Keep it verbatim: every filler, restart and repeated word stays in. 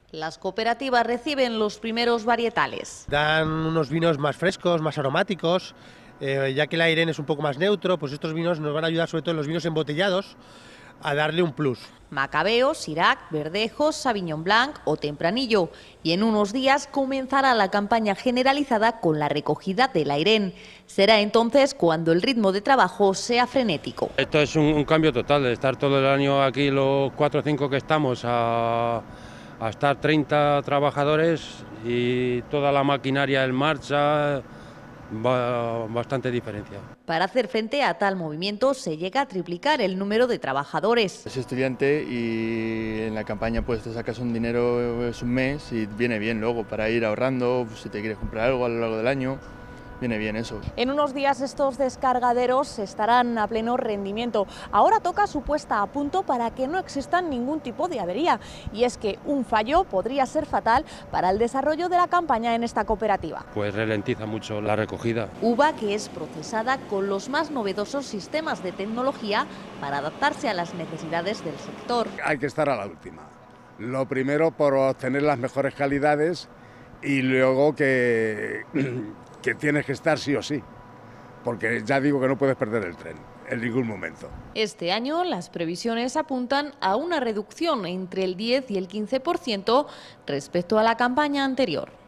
Las cooperativas reciben los primeros varietales. Dan unos vinos más frescos, más aromáticos, eh, ya que el Airen es un poco más neutro, pues estos vinos nos van a ayudar, sobre todo en los vinos embotellados, a darle un plus. Macabeo, Syrah, Verdejo, Sauvignon Blanc o Tempranillo. Y en unos días comenzará la campaña generalizada con la recogida del Airen. Será entonces cuando el ritmo de trabajo sea frenético. Esto es un, un cambio total, de estar todo el año aquí los cuatro o cinco que estamos a, a estar treinta trabajadores y toda la maquinaria en marcha. Va bastante diferencia. Para hacer frente a tal movimiento se llega a triplicar el número de trabajadores. Es estudiante y en la campaña pues te sacas un dinero, es un mes y viene bien luego para ir ahorrando, si te quieres comprar algo a lo largo del año. Viene bien eso. En unos días estos descargaderos estarán a pleno rendimiento. Ahora toca su puesta a punto para que no exista ningún tipo de avería. Y es que un fallo podría ser fatal para el desarrollo de la campaña en esta cooperativa. Pues ralentiza mucho la recogida. Uva que es procesada con los más novedosos sistemas de tecnología para adaptarse a las necesidades del sector. Hay que estar a la última. Lo primero por obtener las mejores calidades y luego que... que tienes que estar sí o sí, porque ya digo que no puedes perder el tren en ningún momento. Este año las previsiones apuntan a una reducción entre el diez y el quince por ciento respecto a la campaña anterior.